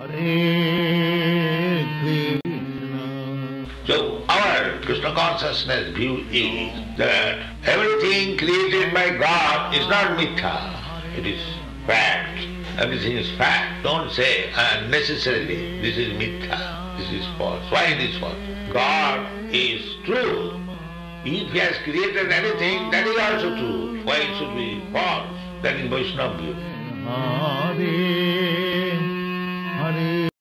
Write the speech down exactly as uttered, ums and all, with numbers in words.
Hare Krishna. So our Krishna consciousness view is that everything created by God is not mithya, it is fact. Everything is fact. Don't say unnecessarily this is mithya, this is false. Why it is false? God is true. If He has created anything, that is also true. Why it should be false? That is Vaishnava view. Hare Hare